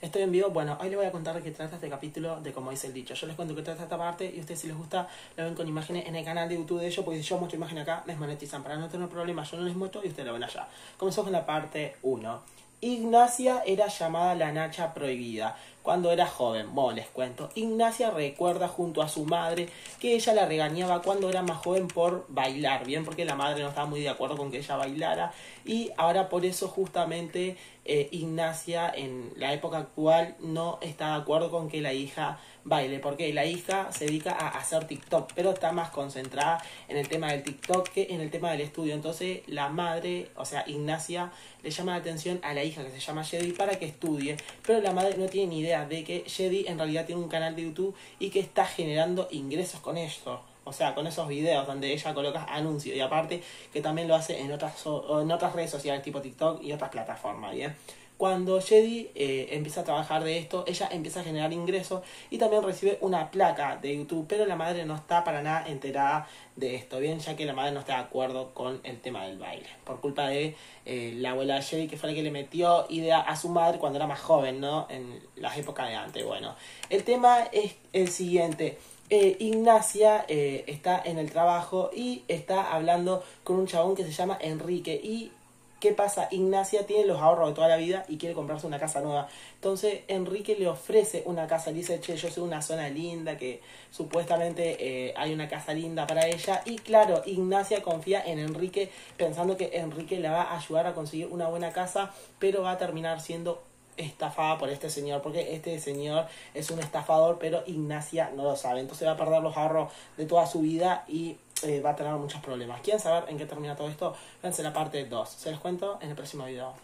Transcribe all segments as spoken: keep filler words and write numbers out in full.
Estoy en vivo. Bueno, hoy les voy a contar de qué trata este capítulo de Como dice el dicho. Yo les cuento qué trata esta parte y a ustedes si les gusta lo ven con imágenes en el canal de YouTube de ellos, porque si yo muestro imagen acá me desmonetizan. Para no tener problemas yo no les muestro y ustedes lo ven allá. Comenzamos con la parte uno. Ignacia era llamada la Nacha Prohibida cuando era joven. Bueno, les cuento. Ignacia recuerda junto a su madre que ella la regañaba cuando era más joven por bailar, bien, porque la madre no estaba muy de acuerdo con que ella bailara y ahora por eso justamente eh, Ignacia en la época actual no está de acuerdo con que la hija baile, porque la hija se dedica a hacer TikTok, pero está más concentrada en el tema del TikTok que en el tema del estudio. Entonces la madre, o sea Ignacia, le llama la atención a la hija que se llama Jedi para que estudie, pero la madre no tiene ni idea de que Jedi en realidad tiene un canal de YouTube y que está generando ingresos con eso. O sea, con esos videos donde ella coloca anuncios y aparte que también lo hace en otras, en otras redes sociales tipo TikTok y otras plataformas, ¿bien? Cuando Jedi eh, empieza a trabajar de esto, ella empieza a generar ingresos y también recibe una placa de YouTube, pero la madre no está para nada enterada de esto, bien, ya que la madre no está de acuerdo con el tema del baile, por culpa de eh, la abuela de Jedi, que fue la que le metió idea a su madre cuando era más joven, ¿no? En las épocas de antes. Bueno, el tema es el siguiente. Eh, Ignacia eh, está en el trabajo y está hablando con un chabón que se llama Enrique. Y ¿qué pasa? Ignacia tiene los ahorros de toda la vida y quiere comprarse una casa nueva. Entonces Enrique le ofrece una casa. Le dice, che, yo soy una zona linda, que supuestamente eh, hay una casa linda para ella. Y claro, Ignacia confía en Enrique pensando que Enrique la va a ayudar a conseguir una buena casa, pero va a terminar siendo estafada por este señor, porque este señor es un estafador, pero Ignacia no lo sabe. Entonces va a perder los ahorros de toda su vida y eh, va a tener muchos problemas. ¿Quieren saber en qué termina todo esto? Véanse la parte dos. Se los cuento en el próximo video.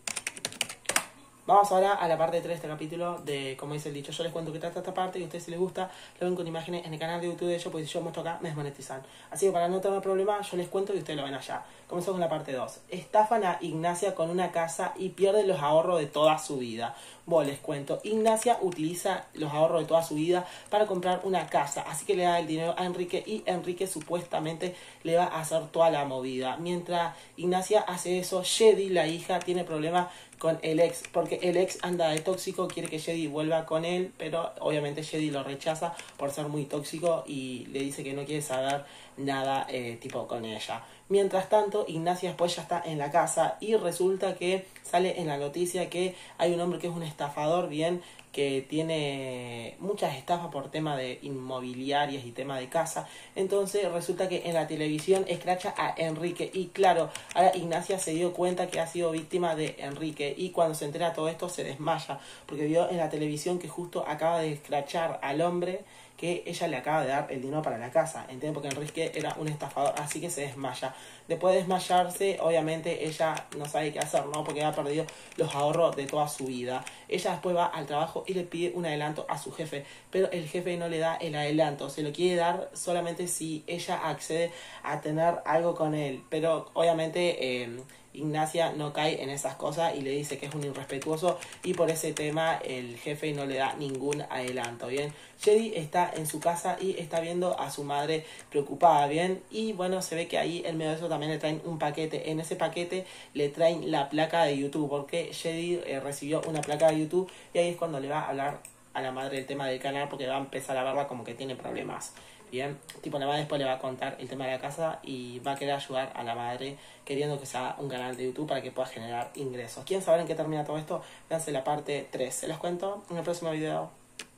Vamos ahora a la parte tres de este capítulo de Como dice el dicho. Yo les cuento que trata esta parte y a ustedes si les gusta lo ven con imágenes en el canal de YouTube de ellos, porque si yo muestro acá me desmonetizan. Así que para no tener problemas yo les cuento y ustedes lo ven allá. Comenzamos con la parte dos. Estafan a Ignacia con una casa y pierden los ahorros de toda su vida. Bueno, les cuento. Ignacia utiliza los ahorros de toda su vida para comprar una casa. Así que le da el dinero a Enrique y Enrique supuestamente le va a hacer toda la movida. Mientras Ignacia hace eso, Jedi, la hija, tiene problemas con el ex, porque el ex anda de tóxico, quiere que Jedi vuelva con él, pero obviamente Jedi lo rechaza por ser muy tóxico y le dice que no quiere saber nada eh, tipo con ella. Mientras tanto, Ignacia después ya está en la casa y resulta que sale en la noticia que hay un hombre que es un estafador, bien, que tiene muchas estafas por tema de inmobiliarias y tema de casa. Entonces resulta que en la televisión escracha a Enrique y claro, ahora Ignacia se dio cuenta que ha sido víctima de Enrique y cuando se entera de todo esto se desmaya porque vio en la televisión que justo acaba de escrachar al hombre que ella le acaba de dar el dinero para la casa, ¿entiendes? Porque Enrique era un estafador, así que se desmaya. Después de desmayarse, obviamente ella no sabe qué hacer, ¿no? Porque ha perdido los ahorros de toda su vida. Ella después va al trabajo y le pide un adelanto a su jefe, pero el jefe no le da el adelanto, se lo quiere dar solamente si ella accede a tener algo con él, pero obviamente eh, Ignacia no cae en esas cosas y le dice que es un irrespetuoso y por ese tema el jefe no le da ningún adelanto, ¿bien? Jedi está en su casa y está viendo a su madre preocupada, ¿bien? Y bueno, se ve que ahí en medio de eso también le traen un paquete. En ese paquete le traen la placa de YouTube, porque Jedi eh, recibió una placa de YouTube y ahí es cuando le va a hablar a la madre del tema del canal, porque va a empezar a verla como que tiene problemas. Bien, tipo la madre después le va a contar el tema de la casa y va a querer ayudar a la madre queriendo que sea un canal de YouTube para que pueda generar ingresos. ¿Quieren saber en qué termina todo esto? Véanse la parte tres. Se los cuento en el próximo video.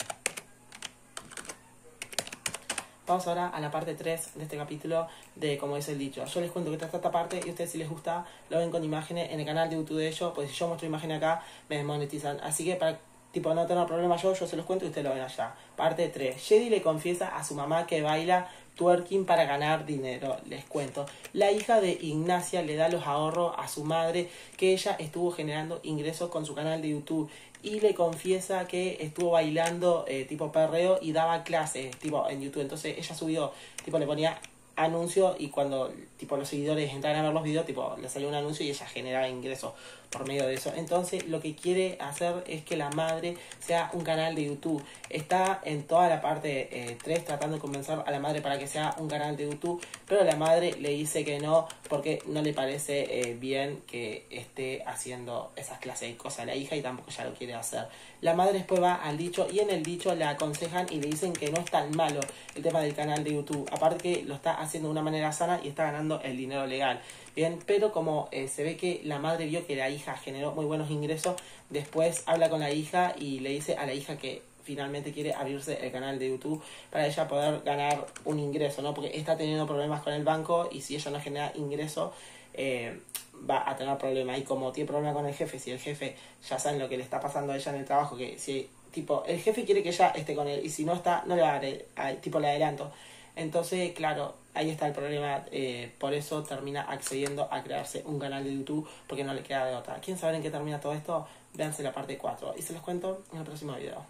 Vamos ahora a la parte tres de este capítulo de Como dice el dicho. Yo les cuento que trata esta parte y a ustedes si les gusta lo ven con imágenes en el canal de YouTube de ellos, pues si yo muestro imagen acá me desmonetizan. Así que para tipo no tener problema yo, yo se los cuento y ustedes lo ven allá. Parte tres. Jedi le confiesa a su mamá que baila twerking para ganar dinero. Les cuento. La hija de Ignacia le da los ahorros a su madre que ella estuvo generando ingresos con su canal de YouTube. Y le confiesa que estuvo bailando eh, tipo perreo y daba clases tipo en YouTube. Entonces ella subió, tipo le ponía anuncio y cuando tipo los seguidores entraban a ver los videos, tipo le salió un anuncio y ella generaba ingresos por medio de eso. Entonces lo que quiere hacer es que la madre sea un canal de YouTube. Está en toda la parte eh, tres tratando de convencer a la madre para que sea un canal de YouTube, pero la madre le dice que no porque no le parece eh, bien que esté haciendo esas clases de cosas a la hija y tampoco ya lo quiere hacer. La madre después va al dicho y en el dicho le aconsejan y le dicen que no es tan malo el tema del canal de YouTube. Aparte que lo está haciendo de una manera sana y está ganando el dinero legal. Bien, pero como eh, se ve que la madre vio que la hija generó muy buenos ingresos, después habla con la hija y le dice a la hija que finalmente quiere abrirse el canal de YouTube para ella poder ganar un ingreso, ¿no? Porque está teniendo problemas con el banco y si ella no genera ingreso, eh, va a tener problemas. Y como tiene problemas con el jefe, si el jefe ya sabe lo que le está pasando a ella en el trabajo, que si tipo el jefe quiere que ella esté con él y si no está, no le va a dar, tipo le adelanto. Entonces, claro, ahí está el problema, eh, por eso termina accediendo a crearse un canal de YouTube porque no le queda de otra. ¿Quieren saber en qué termina todo esto? Véanse la parte cuatro y se los cuento en el próximo video.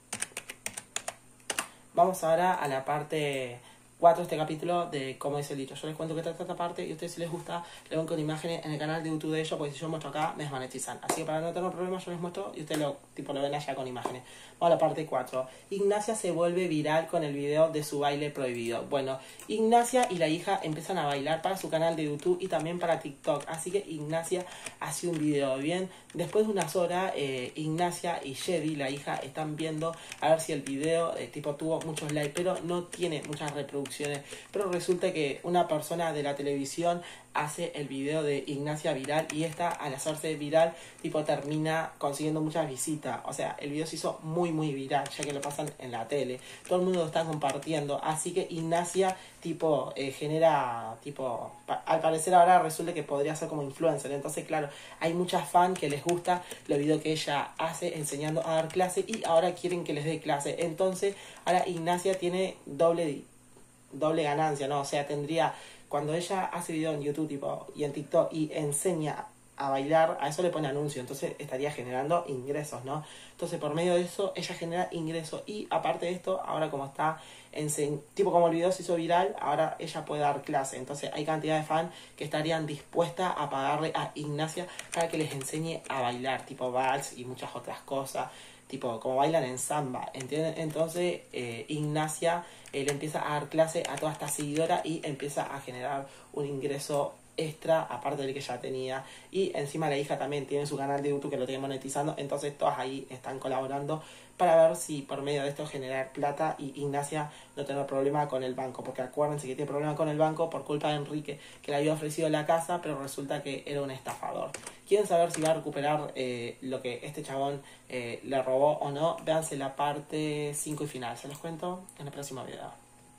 Vamos ahora a la parte cuatro de este capítulo de cómo dice el dicho. Yo les cuento que trata esta parte y a ustedes si les gusta le ven con imágenes en el canal de YouTube de ellos, porque si yo muestro acá me desmonetizan. Así que para no tener problemas yo les muestro y ustedes lo, tipo, lo ven allá con imágenes. Vamos a la parte cuatro. Ignacia se vuelve viral con el video de su baile prohibido. Bueno, Ignacia y la hija empiezan a bailar para su canal de YouTube y también para TikTok. Así que Ignacia hace un video, bien. Después de unas horas, eh, Ignacia y Jedi, la hija, están viendo a ver si el video eh, tipo tuvo muchos likes, pero no tiene muchas reproducciones. Pero resulta que una persona de la televisión hace el video de Ignacia viral y esta, al hacerse viral, tipo termina consiguiendo muchas visitas. O sea, el video se hizo muy muy viral, ya que lo pasan en la tele. Todo el mundo lo está compartiendo. Así que Ignacia tipo eh, genera, tipo, pa al parecer ahora resulta que podría ser como influencer. Entonces, claro, hay muchas fans que les gusta los videos que ella hace enseñando a dar clase y ahora quieren que les dé clase. Entonces, ahora Ignacia tiene doble doble ganancia, ¿no? O sea, tendría, cuando ella hace video en YouTube tipo y en TikTok y enseña a bailar, a eso le pone anuncio, entonces estaría generando ingresos, ¿no? Entonces por medio de eso ella genera ingresos y aparte de esto, ahora como está en tipo como el video se hizo viral, ahora ella puede dar clase, entonces hay cantidad de fans que estarían dispuestas a pagarle a Ignacia para que les enseñe a bailar, tipo vals y muchas otras cosas, tipo como bailan en samba, ¿entienden? Entonces eh, Ignacia eh, le empieza a dar clase a toda esta seguidora y empieza a generar un ingreso extra aparte del que ya tenía y encima la hija también tiene su canal de YouTube que lo tiene monetizando, entonces todas ahí están colaborando para ver si por medio de esto generar plata y Ignacia no tener problema con el banco, porque acuérdense que tiene problema con el banco por culpa de Enrique que le había ofrecido la casa pero resulta que era un estafador. ¿Quieren saber si va a recuperar eh, lo que este chabón eh, le robó o no? Véanse la parte cinco y final, se los cuento en el próximo video.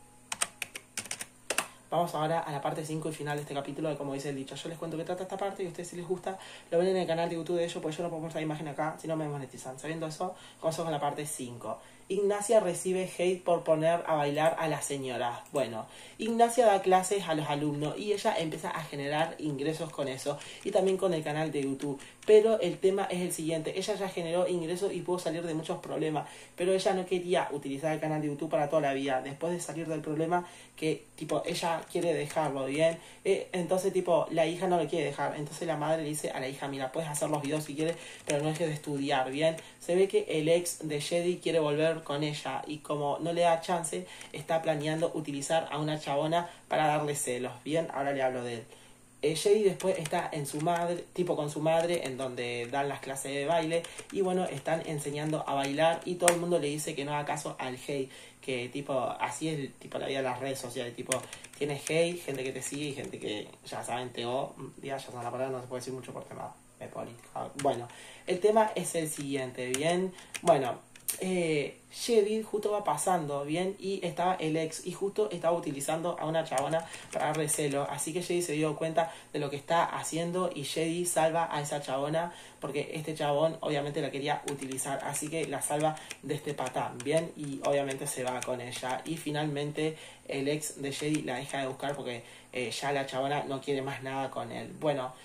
Vamos ahora a la parte cinco y final de este capítulo de cómo dice el dicho. Yo les cuento que trata esta parte y a ustedes si les gusta lo ven en el canal de YouTube de ellos, porque yo no puedo mostrar la imagen acá si no me monetizan. Sabiendo eso, comenzamos con la parte cinco. Ignacia recibe hate por poner a bailar a las señoras. Bueno, Ignacia da clases a los alumnos y ella empieza a generar ingresos con eso y también con el canal de YouTube. Pero el tema es el siguiente, ella ya generó ingresos y pudo salir de muchos problemas, pero ella no quería utilizar el canal de YouTube para toda la vida. Después de salir del problema, que tipo ella quiere dejarlo, bien, eh, entonces tipo la hija no lo quiere dejar, entonces la madre le dice a la hija, mira, puedes hacer los videos si quieres, pero no dejes de estudiar, bien. Se ve que el ex de Jedi quiere volver con ella y como no le da chance, está planeando utilizar a una chabona para darle celos, bien. Ahora le hablo de él. Eh, Jedi después está en su madre, tipo con su madre, en donde dan las clases de baile y bueno, están enseñando a bailar y todo el mundo le dice que no haga caso al hate, que tipo, así es tipo la vida de las redes sociales, tipo, tienes hate, gente que te sigue y gente que ya saben, te o, ya, ya saben la palabra, no se puede decir mucho por tema de política. Bueno, el tema es el siguiente, bien, bueno, eh, Jedi justo va pasando, bien, y estaba el ex y justo estaba utilizando a una chabona para darle celo, así que Jedi se dio cuenta de lo que está haciendo y Jedi salva a esa chabona porque este chabón obviamente la quería utilizar, así que la salva de este patán, bien, y obviamente se va con ella y finalmente el ex de Jedi la deja de buscar porque eh, ya la chabona no quiere más nada con él. Bueno,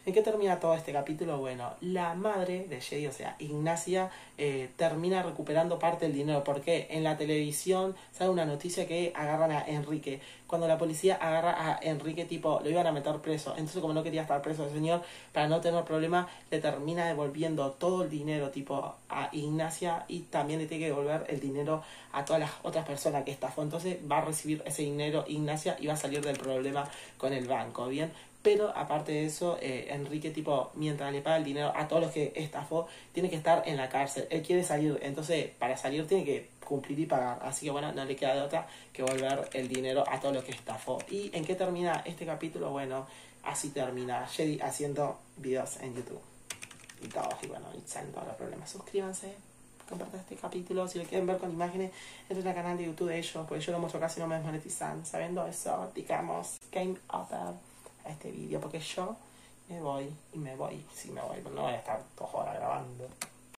¿En qué termina todo este capítulo? Bueno, la madre de Jedi, o sea, Ignacia, eh, termina recuperando parte del dinero. Porque en la televisión sale una noticia que agarran a Enrique. Cuando la policía agarra a Enrique, tipo, lo iban a meter preso. Entonces, como no quería estar preso el señor, para no tener problema, le termina devolviendo todo el dinero, tipo, a Ignacia. Y también le tiene que devolver el dinero a todas las otras personas que estafó. Entonces, va a recibir ese dinero Ignacia y va a salir del problema con el banco, ¿bien? Pero aparte de eso, eh, Enrique, tipo, mientras le paga el dinero a todos los que estafó, tiene que estar en la cárcel. Él quiere salir, entonces para salir tiene que cumplir y pagar. Así que bueno, no le queda de otra que volver el dinero a todos los que estafó. ¿Y en qué termina este capítulo? Bueno, así termina Jedi haciendo videos en YouTube. Y todos, y bueno, y salen todos los problemas. Suscríbanse, compartan este capítulo. Si lo quieren ver con imágenes, entren al canal de YouTube de ellos, porque yo lo muestro casi no me desmonetizan. Sabiendo eso, digamos, game over a este vídeo, porque yo me voy y me voy, sí me voy, pero no voy a estar dos horas grabando.